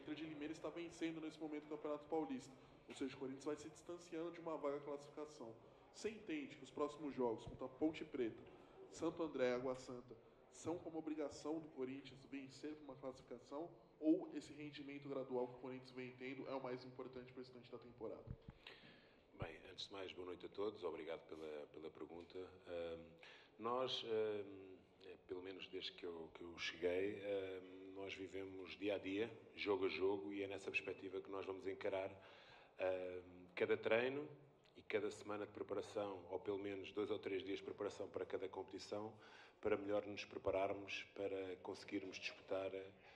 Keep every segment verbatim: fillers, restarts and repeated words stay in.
Inter de Limeira está vencendo nesse momento o Campeonato Paulista. Ou seja, o Corinthians vai se distanciando de uma vaga classificação. Você entende que os próximos jogos contra a Ponte Preta, Santo André e Água Santa são como obrigação do Corinthians vencer uma classificação, ou esse rendimento gradual que o Corinthians vem tendo é o mais importante para o restante da temporada? Bem, antes de mais, boa noite a todos, obrigado pela, pela pergunta. Um, nós, um, pelo menos desde que eu, que eu cheguei, um, nós vivemos dia a dia, jogo a jogo, e é nessa perspectiva que nós vamos encarar um, cada treino e cada semana de preparação, ou pelo menos dois ou três dias de preparação para cada competição, para melhor nos prepararmos para conseguirmos disputar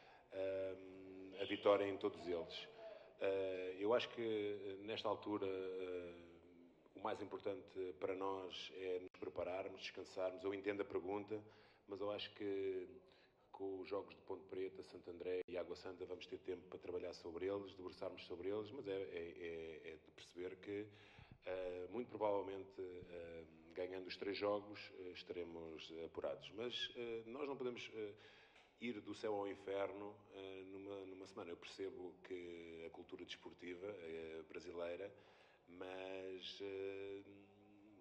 um, a vitória em todos eles. Uh, eu acho que nesta altura uh, o mais importante para nós é nos prepararmos, descansarmos. Eu entendo a pergunta, mas eu acho que com os jogos de Ponte Preta, Santo André e Água Santa vamos ter tempo para trabalhar sobre eles, debruçarmos sobre eles, mas é, é, é de perceber que uh, muito provavelmente uh, ganhando os três jogos uh, estaremos apurados. Mas uh, nós não podemos uh, ir do céu ao inferno uh, numa, numa semana. Eu percebo que a cultura desportiva uh, brasileira, mas uh,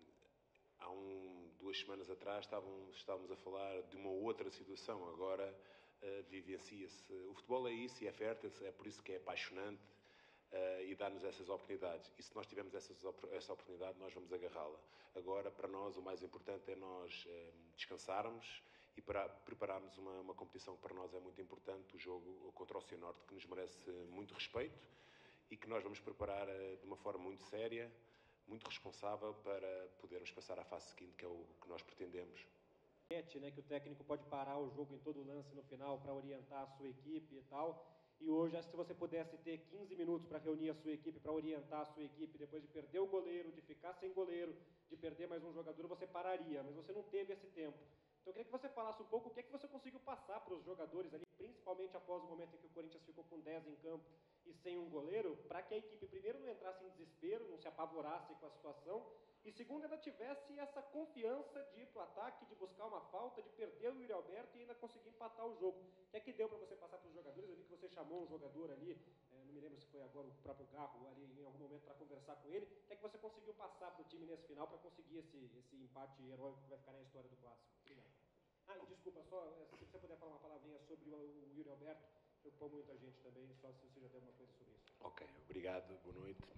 há um, duas semanas atrás estávamos, estávamos a falar de uma outra situação. Agora uh, vivencia-se. O futebol é isso e é fértil, é por isso que é apaixonante uh, e dá-nos essas oportunidades. E se nós tivermos essas, essa oportunidade, nós vamos agarrá-la. Agora, para nós, o mais importante é nós uh, descansarmos e para prepararmos uma, uma competição que para nós é muito importante, o jogo contra o Cianorte, que nos merece muito respeito e que nós vamos preparar uh, de uma forma muito séria, muito responsável, para podermos passar à fase seguinte, que é o que nós pretendemos. Né, que o técnico pode parar o jogo em todo lance no final para orientar a sua equipe e tal. E hoje, se você pudesse ter quinze minutos para reunir a sua equipe, para orientar a sua equipe, depois de perder o goleiro, de ficar sem goleiro, de perder mais um jogador, você pararia, mas você não teve esse tempo. Então eu queria que você falasse um pouco o que é que você conseguiu passar para os jogadores ali, principalmente após o momento em que o Corinthians ficou com dez em campo e sem um goleiro, para que a equipe primeiro não entrasse em desespero, não se apavorasse com a situação, e segundo, ainda tivesse essa confiança de ir para o ataque, de buscar uma falta, de perder o Yuri Alberto e ainda conseguir empatar o jogo. O que é que deu para você passar para os jogadores? Eu vi que você chamou um jogador ali, é, não me lembro se foi agora o próprio Garro, ali em algum momento para conversar com ele. O que é que você conseguiu passar para o time nesse final para conseguir esse, esse empate heróico que vai ficar na história do Clássico? Obrigado. Ah, e desculpa, só se você puder falar uma palavrinha sobre o, o Yuri Alberto, preocupou muito a gente também, só se você já tem alguma coisa sobre isso. Ok, obrigado, boa noite.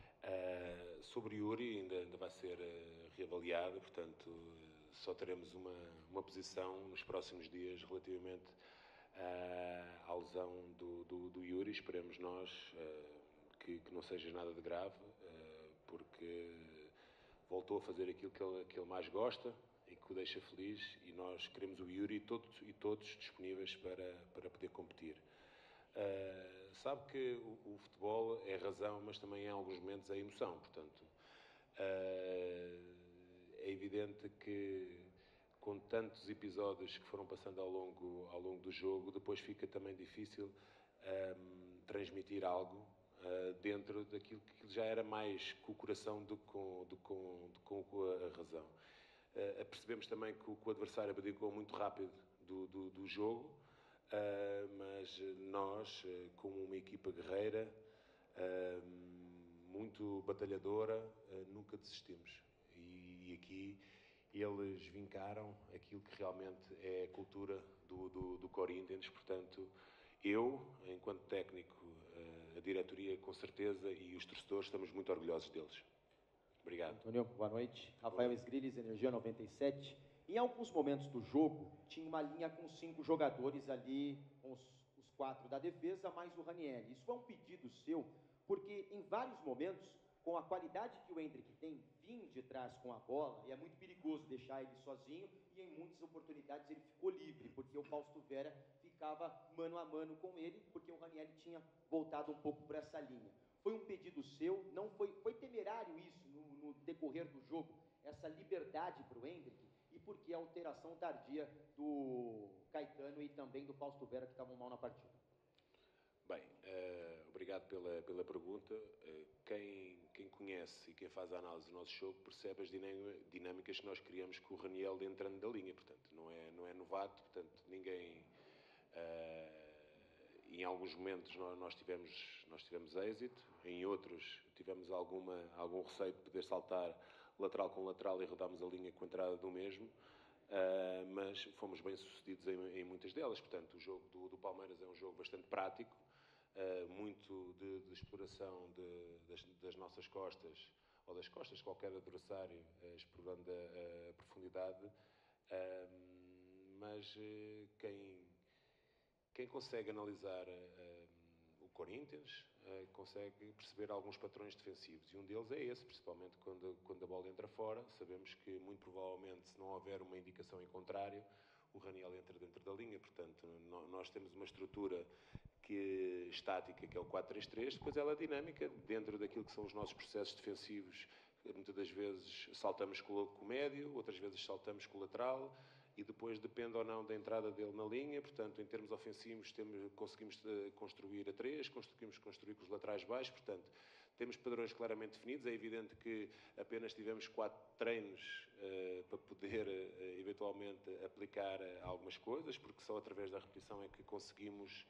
Uh, sobre o Yuri ainda, ainda vai ser uh, reavaliado, portanto uh, só teremos uma, uma posição nos próximos dias relativamente uh, à lesão do, do, do Yuri. Esperemos nós uh, que, que não seja nada de grave, uh, porque voltou a fazer aquilo que ele, que ele mais gosta e que o deixa feliz, e nós queremos o Yuri e todos, e todos disponíveis para, para poder competir. Uh, sabe que o, o futebol é razão, mas também em alguns momentos é emoção, portanto uh, é evidente que com tantos episódios que foram passando ao longo, ao longo do jogo, depois fica também difícil um, transmitir algo uh, dentro daquilo que já era mais com o coração do que com, do, com, do, com a razão. Uh, percebemos também que o, que o adversário abdicou muito rápido do, do, do jogo, uh, mas nós, uh, como uma equipa guerreira, uh, muito batalhadora, uh, nunca desistimos. E, e aqui eles vincaram aquilo que realmente é a cultura do, do, do Corinthians. Portanto, eu, enquanto técnico, uh, a diretoria com certeza, e os torcedores, estamos muito orgulhosos deles. Obrigado. Antônio, boa noite. Rafael Esgriles, Energia noventa e sete. Em alguns momentos do jogo, tinha uma linha com cinco jogadores ali, com os, os quatro da defesa, mais o Ranieri. Isso foi um pedido seu, porque em vários momentos, com a qualidade que o Hendrick tem, vir de trás com a bola, e é muito perigoso deixar ele sozinho, e em muitas oportunidades ele ficou livre, porque o Fausto Vera ficava mano a mano com ele, porque o Ranieri tinha voltado um pouco para essa linha. Foi um pedido seu, não foi, foi temerário isso no, no decorrer do jogo, essa liberdade para o Hendrick, e por que a alteração tardia do Caetano e também do Fausto Vera, que estavam mal na partida? Bem, uh, obrigado pela, pela pergunta. Uh, quem, quem conhece e quem faz a análise do nosso jogo percebe as dinâmicas que nós criamos com o Raniel entrando da linha, portanto, não é, não é novato, portanto, ninguém... Uh, em alguns momentos nós, nós, tivemos, nós tivemos êxito, em outros tivemos alguma, algum receio de poder saltar lateral com lateral e rodámos a linha com a entrada do mesmo, uh, mas fomos bem sucedidos em, em muitas delas. Portanto, o jogo do, do Palmeiras é um jogo bastante prático, uh, muito de, de exploração de, das, das nossas costas, ou das costas de qualquer adversário, uh, explorando a, a profundidade, uh, mas uh, quem... Quem consegue analisar uh, o Corinthians uh, consegue perceber alguns patrões defensivos, e um deles é esse, principalmente quando, quando a bola entra fora. Sabemos que, muito provavelmente, se não houver uma indicação em contrário, o Raniel entra dentro da linha. Portanto, no, nós temos uma estrutura que, estática, que é o quatro três três, depois ela é dinâmica, dentro daquilo que são os nossos processos defensivos. Muitas das vezes saltamos com o médio, outras vezes saltamos com o lateral, e depois depende ou não da entrada dele na linha. Portanto, em termos ofensivos, temos, conseguimos uh, construir a três, conseguimos construir com os laterais baixos. Portanto, temos padrões claramente definidos. É evidente que apenas tivemos quatro treinos uh, para poder, uh, eventualmente, aplicar uh, algumas coisas, porque só através da repetição é que conseguimos,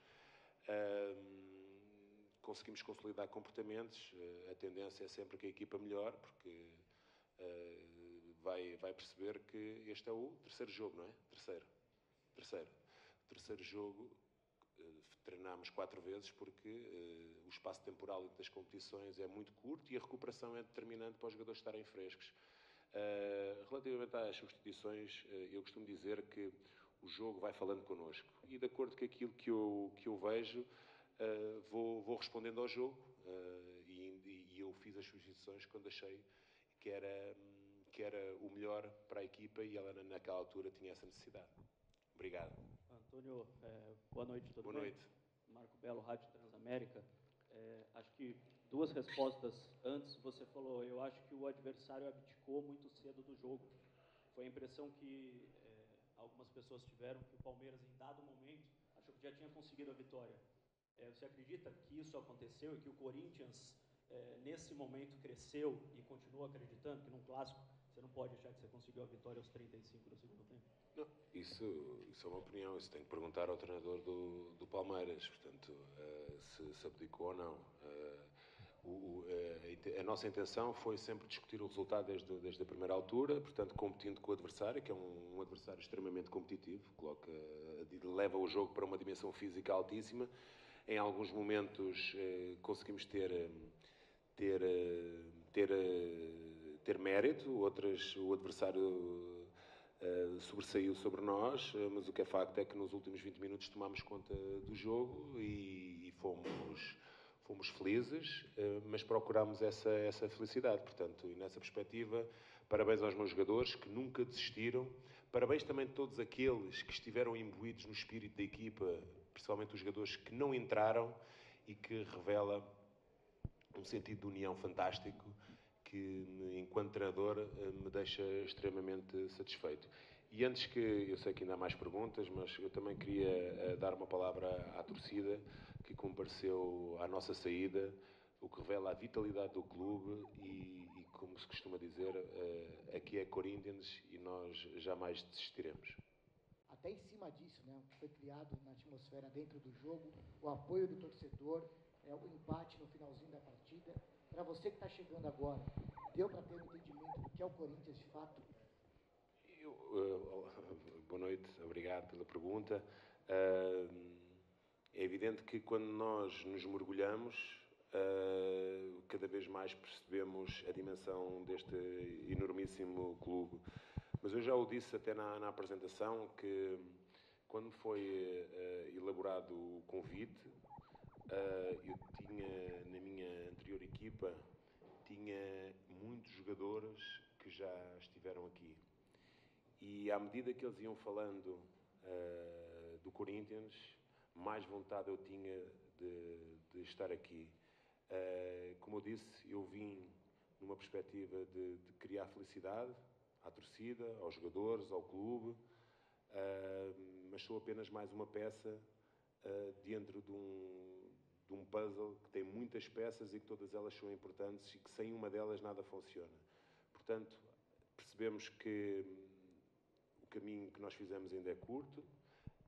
uh, conseguimos consolidar comportamentos. Uh, a tendência é sempre que a equipa melhore, porque... Uh, Vai, vai perceber que este é o terceiro jogo, não é? Terceiro. Terceiro. Terceiro jogo, uh, treinámos quatro vezes porque uh, o espaço temporal das competições é muito curto e a recuperação é determinante para os jogadores estarem frescos. Uh, relativamente às substituições, uh, eu costumo dizer que o jogo vai falando connosco. E de acordo com aquilo que eu, que eu vejo, uh, vou, vou respondendo ao jogo. Uh, e, e eu fiz as substituições quando achei que era... que era o melhor para a equipa, e ela naquela altura tinha essa necessidade. Obrigado. Antônio, é, boa noite, tudo boa bem? Noite. Marco Belo, Rádio Transamérica. É, acho que duas respostas antes, você falou, eu acho que o adversário abdicou muito cedo do jogo. Foi a impressão que é, algumas pessoas tiveram, que o Palmeiras, em dado momento, achou que já tinha conseguido a vitória. É, você acredita que isso aconteceu e que o Corinthians, é, nesse momento, cresceu e continua acreditando que num clássico você não pode achar que você conseguiu a vitória aos trinta e cinco do segundo tempo? Não, isso, isso é uma opinião. Isso tem que perguntar ao treinador do, do Palmeiras, portanto, uh, se, se abdicou ou não. Uh, o, o, a, a nossa intenção foi sempre discutir o resultado desde, desde a primeira altura, portanto, competindo com o adversário, que é um, um adversário extremamente competitivo, coloca, leva o jogo para uma dimensão física altíssima. Em alguns momentos uh, conseguimos ter... ter, ter, ter mérito, outras o adversário uh, sobressaiu sobre nós, uh, mas o que é facto é que nos últimos vinte minutos tomámos conta do jogo e, e fomos, fomos felizes, uh, mas procurámos essa, essa felicidade. Portanto, e nessa perspectiva, parabéns aos meus jogadores que nunca desistiram, parabéns também a todos aqueles que estiveram imbuídos no espírito da equipa, principalmente os jogadores que não entraram, e que revela um sentido de união fantástico que, enquanto treinador, me deixa extremamente satisfeito. E antes que, eu sei que ainda há mais perguntas, mas eu também queria dar uma palavra à torcida que compareceu à nossa saída, o que revela a vitalidade do clube e, e como se costuma dizer, aqui é Corinthians e nós jamais desistiremos. Até em cima disso, né, o que foi criado na atmosfera dentro do jogo, o apoio do torcedor, é, o empate no finalzinho da partida. Para você que está chegando agora, deu para ter um entendimento do que é o Corinthians de fato? Eu, uh, boa noite, obrigado pela pergunta. Uh, é evidente que quando nós nos mergulhamos, uh, cada vez mais percebemos a dimensão deste enormíssimo clube. Mas eu já o disse até na, na apresentação, que quando foi uh, elaborado o convite, Uh, eu tinha, na minha anterior equipa, tinha muitos jogadores que já estiveram aqui. E à medida que eles iam falando uh, do Corinthians, mais vontade eu tinha de, de estar aqui. Uh, como eu disse, eu vim numa perspectiva de, de criar felicidade à torcida, aos jogadores, ao clube, uh, mas sou apenas mais uma peça uh, dentro de um de um puzzle que tem muitas peças e que todas elas são importantes e que sem uma delas nada funciona. Portanto, percebemos que o caminho que nós fizemos ainda é curto,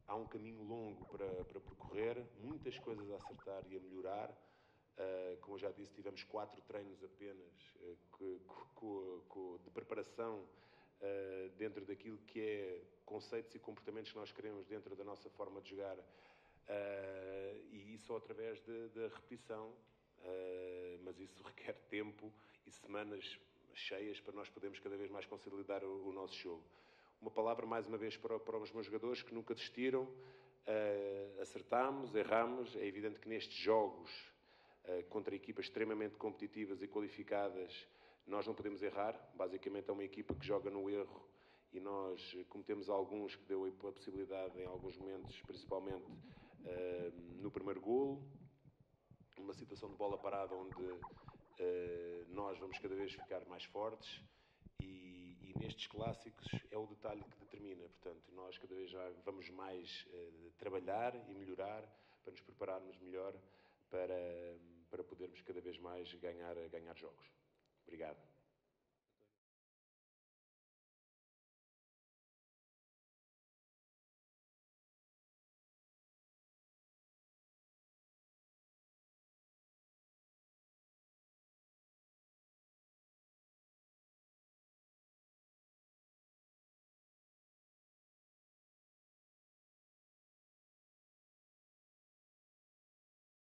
há um caminho longo para, para percorrer, muitas coisas a acertar e a melhorar. Uh, como eu já disse, tivemos quatro treinos apenas uh, que, que, que, de preparação uh, dentro daquilo que é conceitos e comportamentos que nós queremos dentro da nossa forma de jogar. Uh, e isso só através da repetição, uh, mas isso requer tempo e semanas cheias para nós podermos cada vez mais consolidar o, o nosso jogo. Uma palavra mais uma vez para, para os meus jogadores que nunca desistiram, uh, acertámos, erramos. É evidente que nestes jogos uh, contra equipas extremamente competitivas e qualificadas nós não podemos errar. Basicamente é uma equipa que joga no erro e nós cometemos alguns que deu a possibilidade em alguns momentos, principalmente Uh, no primeiro golo, uma situação de bola parada onde uh, nós vamos cada vez ficar mais fortes e, e nestes clássicos é o detalhe que determina. Portanto, nós cada vez já vamos mais uh, trabalhar e melhorar para nos prepararmos melhor para, para podermos cada vez mais ganhar, ganhar jogos. Obrigado.